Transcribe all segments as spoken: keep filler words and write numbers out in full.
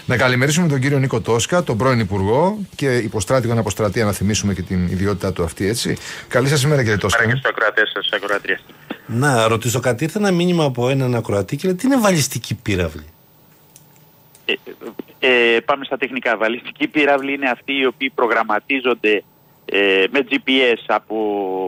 Να καλημερίσουμε τον κύριο Νίκο Τόσκα, τον πρώην Υπουργό και υποστράτηγο αναποστρατεία, να θυμίσουμε και την ιδιότητά του αυτή, έτσι. Καλή σας ημέρα, κύριε Τόσκα. Καλημέρα και στους ακροατές σας, ακροατρίες. Να ρωτήσω κάτι. Ήρθε ένα μήνυμα από έναν ακροατή και λέει: τι είναι βαλιστική πύραυλη? Ε, ε, πάμε στα τεχνικά. Βαλιστική πύραυλη είναι αυτοί οι οποίοι προγραμματίζονται ε, με τζι πι ες από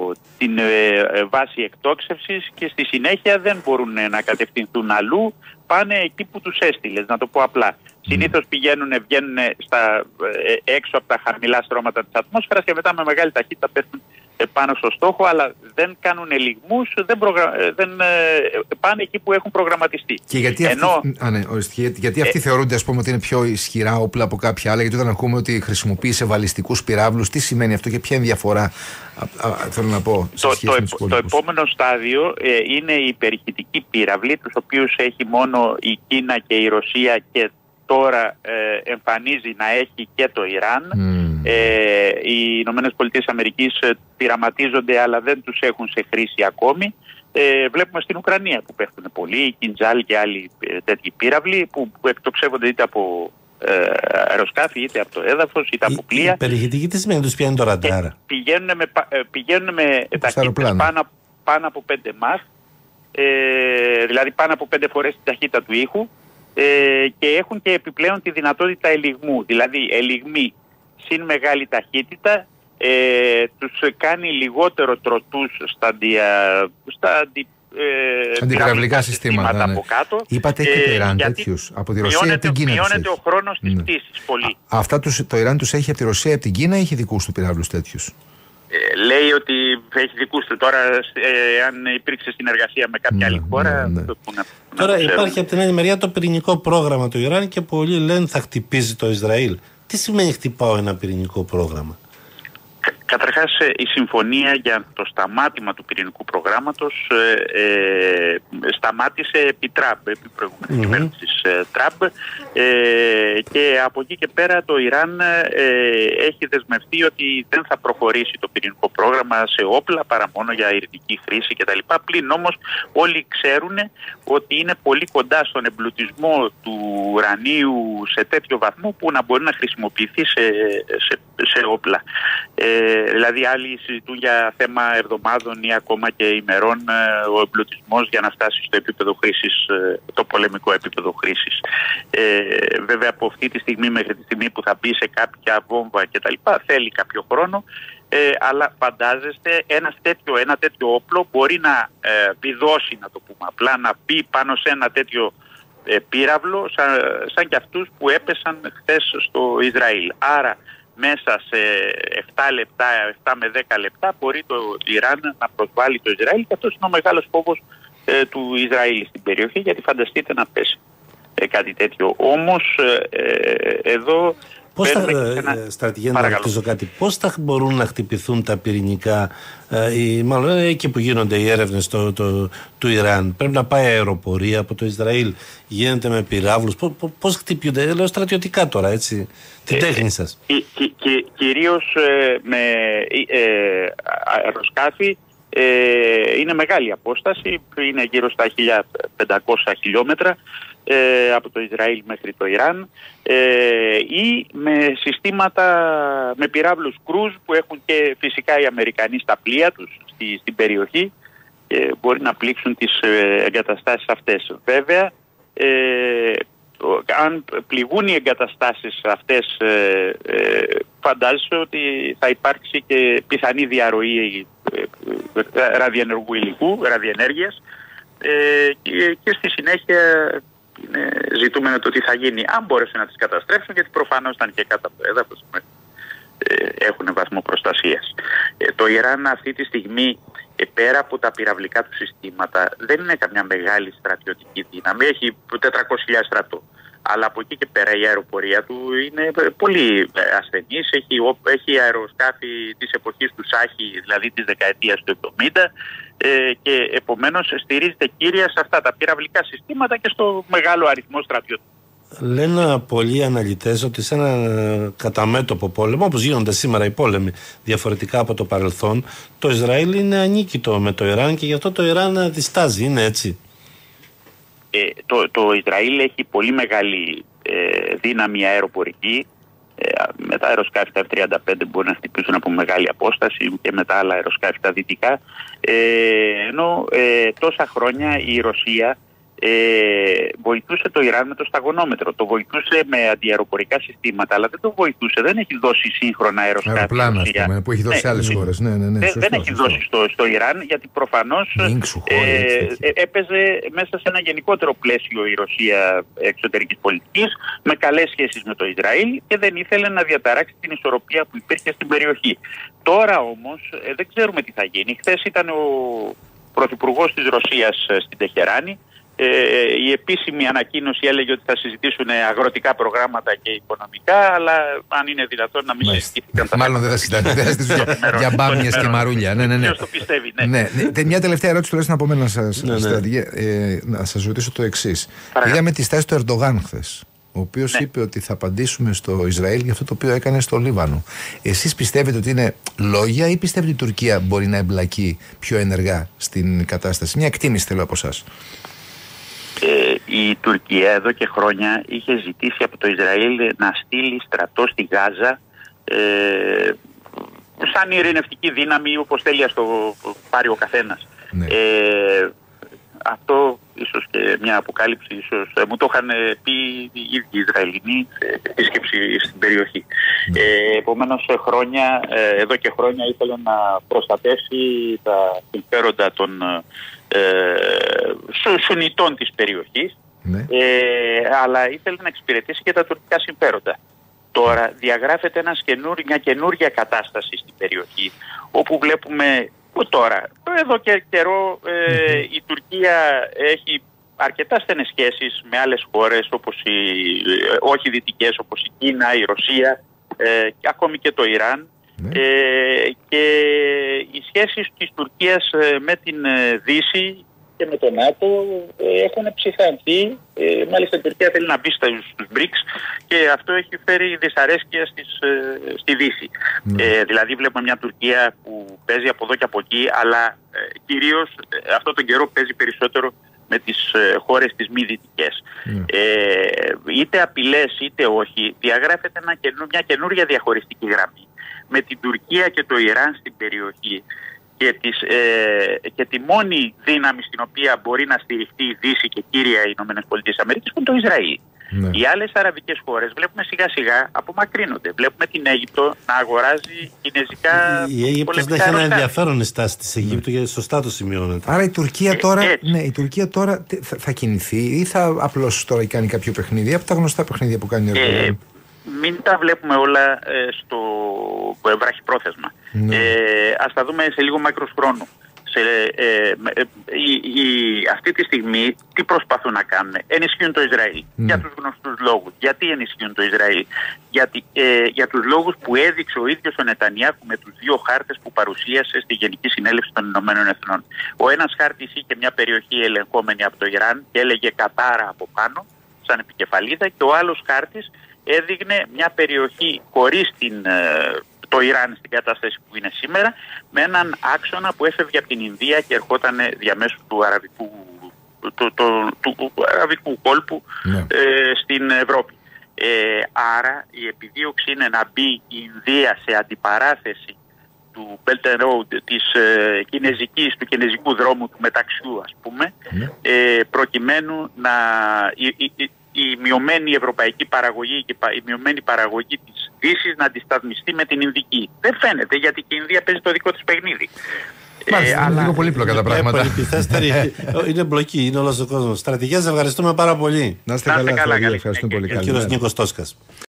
την ε, βάση εκτόξευσης και στη συνέχεια δεν μπορούν να κατευθυνθούν αλλού, πάνε εκεί που τους έστειλες, να το πω απλά. Συνήθως πηγαίνουν, βγαίνουν στα, ε, έξω από τα χαμηλά στρώματα της ατμόσφαιρας και μετά με μεγάλη ταχύτητα πέφτουν πάνω στο στόχο, αλλά δεν κάνουν ελιγμούς, δεν, προγρα... δεν πάνε εκεί που έχουν προγραμματιστεί. Και γιατί αυτοί, Ενώ... α, ναι, γιατί, γιατί αυτοί ε... θεωρούνται, ας πούμε, ότι είναι πιο ισχυρά όπλα από κάποια άλλα? Γιατί όταν ακούμε ότι χρησιμοποίησε βαλιστικούς πυράβλους, τι σημαίνει αυτό και ποια είναι η διαφορά, α, α, θέλω να πω, σε το, σχέση το, με τους το επόμενο στάδιο ε, είναι η υπερηχητική πύραυλη, τους οποίους έχει μόνο η Κίνα και η Ρωσία και τώρα ε, εμφανίζει να έχει και το Ιράν. Mm. Ε, οι Ηνωμένες Πολιτείες Αμερικής πειραματίζονται, αλλά δεν τους έχουν σε χρήση ακόμη. Ε, βλέπουμε στην Ουκρανία που πέφτουν πολλοί, η Κιντζάλ και άλλοι ε, τέτοιοι πύραυλοι που, που εκτοξεύονται είτε από ε, αεροσκάφη, είτε από το έδαφος, είτε η, από πλοία. Η περιχητική τι σημαίνει, τους πιάνει το ραντάρα? Πηγαίνουν με, πηγαίνουν με ταχύτητες πάνω, πάνω από πέντε μαχ, ε, δηλαδή πάνω από πέντε φορές την ταχύτητα του ήχου. Ε, και έχουν και επιπλέον τη δυνατότητα ελιγμού, δηλαδή ελιγμή συν μεγάλη ταχύτητα ε, τους κάνει λιγότερο τροτούς στα, δια, στα αντι, ε, αντιπυραυλικά συστήματα, συστήματα ναι. από κάτω. Είπατε και το Ιράν τέτοιους, από τη Ρωσία ή την Κίνα? Μειώνεται ο χρόνος της ναι. πτήσης πολύ. Α, αυτά τους, το Ιράν τους έχει από τη Ρωσία ή από την Κίνα ή έχει δικούς του πυράβλους τέτοιους? Ε, λέει ότι έχει δικούς του. Τώρα, ε, αν υπήρξε συνεργασία με κάποια ναι, άλλη χώρα. Ναι, ναι. Που να, Τώρα να υπάρχει από την άλλη μεριά το πυρηνικό πρόγραμμα του Ιράν και πολλοί λένε θα χτυπήσει το Ισραήλ. Τι σημαίνει χτυπάω ένα πυρηνικό πρόγραμμα? Καταρχάς, η συμφωνία για το σταμάτημα του πυρηνικού προγράμματος ε, ε, σταμάτησε επί Τραμπ, επί προηγούμενης mm-hmm. κυβέρνησης ε, Τραμπ ε, και από εκεί και πέρα το Ιράν ε, έχει δεσμευτεί ότι δεν θα προχωρήσει το πυρηνικό πρόγραμμα σε όπλα παρά μόνο για ειρηνική χρήση κτλ. Πλην όμως όλοι ξέρουν ότι είναι πολύ κοντά στον εμπλουτισμό του ουρανίου σε τέτοιο βαθμό που να μπορεί να χρησιμοποιηθεί σε, σε, σε όπλα. Ε, Δηλαδή άλλοι συζητούν για θέμα εβδομάδων ή ακόμα και ημερών ε, ο εμπλουτισμός για να φτάσει στο επίπεδο χρήσης, ε, το πολεμικό επίπεδο χρήσης. Ε, βέβαια από αυτή τη στιγμή μέχρι τη στιγμή που θα μπει σε κάποια βόμβα κτλ. Θέλει κάποιο χρόνο, ε, αλλά φαντάζεστε ένας τέτοιο, ένα τέτοιο όπλο μπορεί να ε, βιδώσει, να το πούμε απλά, να μπει πάνω σε ένα τέτοιο ε, πύραυλο σαν, σαν και αυτούς που έπεσαν χθες στο Ισραήλ. Άρα μέσα σε επτά λεπτά, επτά με δέκα λεπτά μπορεί το Ιράν να προσβάλλει το Ισραήλ και αυτός είναι ο μεγάλος φόβος ε, του Ισραήλ στην περιοχή, γιατί φανταστείτε να πέσει ε, κάτι τέτοιο. Όμως ε, ε, εδώ... Πώς θα, ένα... στρατηγέ, να ρωτήσω κάτι, πώς θα μπορούν να χτυπηθούν τα πυρηνικά, ε, ή, μάλλον εκεί που γίνονται οι έρευνες το, το, του Ιράν? Πρέπει να πάει αεροπορία από το Ισραήλ, γίνεται με πυράβλους, πώς, πώς χτυπιούνται? Λέω στρατιωτικά τώρα, έτσι, την ε, τέχνη σας. Ε, και, και, κυρίως ε, με ε, αεροσκάφη ε, είναι μεγάλη απόσταση, είναι γύρω στα χίλια πεντακόσια χιλιόμετρα Ε, από το Ισραήλ μέχρι το Ιράν ε, ή με συστήματα, με πυράβλους κρούζ που έχουν και φυσικά οι Αμερικανοί στα πλοία τους στη, στην περιοχή και μπορεί να πλήξουν τις ε, εγκαταστάσεις αυτές. Βέβαια, ε, αν πληγούν οι εγκαταστάσεις αυτές, ε, ε, φαντάζεσαι ότι θα υπάρξει και πιθανή διαρροή ε, ε, ραδιενεργού υλικού, ραδιενέργειας ε, και, και στη συνέχεια είναι ζητούμενο το τι θα γίνει αν μπόρεσαν να τις καταστρέψουν, γιατί προφανώς ήταν και κάτω από το έδαφος, ε, έχουν βαθμό προστασίας. Ε, το Ιράν αυτή τη στιγμή, ε, πέρα από τα πυραυλικά του συστήματα, δεν είναι καμιά μεγάλη στρατιωτική δύναμη, έχει τετρακόσιες χιλιάδες στρατό. Αλλά από εκεί και πέρα η αεροπορία του είναι πολύ ασθενής, έχει, έχει αεροσκάφη της εποχής του Σάχη, δηλαδή της δεκαετίας του εβδομήντα, ε, και επομένως στηρίζεται κύρια σε αυτά τα πυραυλικά συστήματα και στο μεγάλο αριθμό στρατιώτων. Λένε πολλοί αναλυτές ότι σε ένα καταμέτωπο πόλεμο, όπως γίνονται σήμερα οι πόλεμοι διαφορετικά από το παρελθόν, το Ισραήλ είναι ανίκητο με το Ιράν και γι' αυτό το Ιράν διστάζει, είναι έτσι? Ε, το, το Ισραήλ έχει πολύ μεγάλη δύναμη αεροπορική. Με τα αεροσκάφη τα εφ τριάντα πέντε μπορεί να χτυπήσουν από μεγάλη απόσταση και με τα άλλα αεροσκάφη τα δυτικά. Ε, ενώ ε, τόσα χρόνια η Ρωσία ε, βοηθούσε το Ιράν με το σταγονόμετρο. Το βοηθούσε με αντιαεροπορικά συστήματα, αλλά δεν το βοηθούσε. Δεν έχει δώσει σύγχρονα αεροσκάφη. Αεροπλάνα, ας πούμε, που έχει δώσει σε άλλες χώρες. Ναι, ναι, ναι, δεν, σωστό, δεν έχει σωστό. δώσει στο, στο Ιράν, γιατί προφανώς ε, ε, έπαιζε μέσα σε ένα γενικότερο πλαίσιο η Ρωσία εξωτερικής πολιτικής, με καλές σχέσεις με το Ισραήλ και δεν ήθελε να διαταράξει την ισορροπία που υπήρχε στην περιοχή. Τώρα όμως ε, δεν ξέρουμε τι θα γίνει. Χθες ήταν ο πρωθυπουργός της Ρωσίας ε, στην Τεχεράνη. Ε, η επίσημη ανακοίνωση έλεγε ότι θα συζητήσουν αγροτικά προγράμματα και οικονομικά, αλλά αν είναι δυνατόν να μην συζητήθηκαν τα Μάλλον δεν θα συζητήσουν για, για μπάμιες και μαρούλια. Ναι, ναι, ναι. Ποιος το πιστεύει, ναι. Ναι, ναι. Μια τελευταία ερώτηση τουλάχιστον από μένα να σας, ναι, ναι. Ε, να σας ρωτήσω το εξής. Είδαμε τη στάση του Ερντογάν χθες, ο οποίος ναι. είπε ότι θα απαντήσουμε στο Ισραήλ για αυτό το οποίο έκανε στο Λίβανο. Εσείς πιστεύετε ότι είναι λόγια ή πιστεύετε ότι η Τουρκία μπορεί να εμπλακεί πιο ενεργά στην κατάσταση? Μια εκτίμηση θέλω από εσάς. Ε, η Τουρκία εδώ και χρόνια είχε ζητήσει από το Ισραήλ να στείλει στρατό στη Γάζα ε, σαν ειρηνευτική δύναμη, όπως θέλει να το πάρει ο καθένας. Ναι. Ε, αυτό ίσως και μια αποκάλυψη, ίσως ε, μου το είχαν πει οι ίδιοι Ισραηλινοί σε επίσκεψη στην περιοχή. Ναι. Ε, επομένως χρόνια, ε, εδώ και χρόνια ήθελε να προστατεύσει τα συμφέροντα των ε, Σουνιτών της περιοχής, ναι. ε, αλλά ήθελε να εξυπηρετήσει και τα τουρκικά συμφέροντα. Τώρα διαγράφεται ένας καινούρι, μια καινούρια κατάσταση στην περιοχή, όπου βλέπουμε τώρα, εδώ και καιρό ε, η Τουρκία έχει αρκετά στενές σχέσεις με άλλες χώρες, όπως οι, ε, όχι δυτικές, όπως η Κίνα, η Ρωσία ε, και ακόμη και το Ιράν. Ναι. Ε, και οι σχέσεις της Τουρκίας ε, με την ε, Δύση και με το ΝΑΤΟ ε, έχουν ψυχανθεί. Ε, μάλιστα η Τουρκία θέλει να μπει στους μπρικς και αυτό έχει φέρει δυσαρέσκεια στις, ε, στη Δύση. Ναι. Ε, δηλαδή βλέπουμε μια Τουρκία που παίζει από εδώ και από εκεί, αλλά ε, κυρίως ε, αυτόν τον καιρό παίζει περισσότερο με τις ε, χώρες τις μη δυτικές. Ναι. Ε, είτε απειλές είτε όχι, διαγράφεται ένα καινού, μια καινούρια διαχωριστική γραμμή με την Τουρκία και το Ιράν στην περιοχή και, τις, ε, και τη μόνη δύναμη στην οποία μπορεί να στηριχτεί η Δύση και κύρια οι ΗΠΑ που είναι το Ισραήλ. Ναι. Οι άλλες αραβικές χώρες βλέπουμε σιγά σιγά απομακρύνονται. Βλέπουμε την Αίγυπτο να αγοράζει κινέζικα. Η Αίγυπτος δεν έχει ένα ενδιαφέρον στάση της Αιγύπτου, γιατί σωστά το σημειώνεται. Άρα η Τουρκία τώρα, ε, ναι, η Τουρκία τώρα θα, θα κινηθεί ή θα απλώς τώρα κάνει κάποιο παιχνίδι από τα γνωστά παιχνίδια που κάνει ο Ερντογάν? Ε, μην τα βλέπουμε όλα ε, στο βραχυπρόθεσμα. Ναι. Ε, ας τα δούμε σε λίγο μακρός χρόνου. Σε, ε, ε, η, η, αυτή τη στιγμή τι προσπαθούν να κάνουν? Ενισχύουν το Ισραήλ. Mm. Για τους γνωστούς λόγους. Γιατί ενισχύουν το Ισραήλ? Γιατί, ε, για τους λόγους που έδειξε ο ίδιος ο Νετανιάχου με τους δύο χάρτες που παρουσίασε στη Γενική Συνέλευση των Ηνωμένων Εθνών. Ο ένας χάρτης είχε μια περιοχή ελεγχόμενη από το Ιράν και έλεγε Κατάρα από πάνω σαν επικεφαλίδα, και ο άλλος χάρτης έδειχνε μια περιοχή χωρίς την, το Ιράν στην κατάσταση που είναι σήμερα, με έναν άξονα που έφευγε από την Ινδία και ερχόταν διαμέσου του αραβικού, του, του, του, του αραβικού κόλπου ναι. ε, στην Ευρώπη. Ε, άρα η επιδίωξη είναι να μπει η Ινδία σε αντιπαράθεση του Belt and Road, της ε, κινέζικης, του κινέζικου δρόμου του μεταξιού, ας πούμε, ναι. ε, προκειμένου να... Η, η, η, η μειωμένη ευρωπαϊκή παραγωγή και η μειωμένη παραγωγή της Δύσης να αντισταθμιστεί με την Ινδική. Δεν φαίνεται, γιατί και η Ινδία παίζει το δικό της παιχνίδι. Μάλιστα, ε, είναι αλλά... λίγο πολύπλοκα τα πράγματα. Είναι μπλοκή, είναι όλος ο κόσμος. Στρατηγές, ευχαριστούμε πάρα πολύ. Να είστε καλά, καλά, καλά. Ευχαριστούμε πολύ. Ο κύριος Νίκος Τόσκας.